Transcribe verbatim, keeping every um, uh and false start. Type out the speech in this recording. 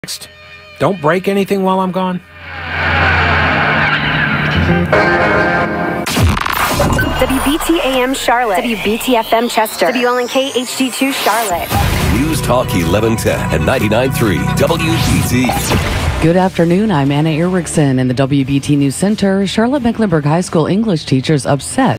Next, don't break anything while I'm gone. W B T A M Charlotte. W B T F M Chester. W L N K H D two Charlotte. News Talk eleven ten and ninety-nine point three W B T. Good afternoon. I'm Anna Erickson in the W B T News Center. Charlotte Mecklenburg High School English teachers upset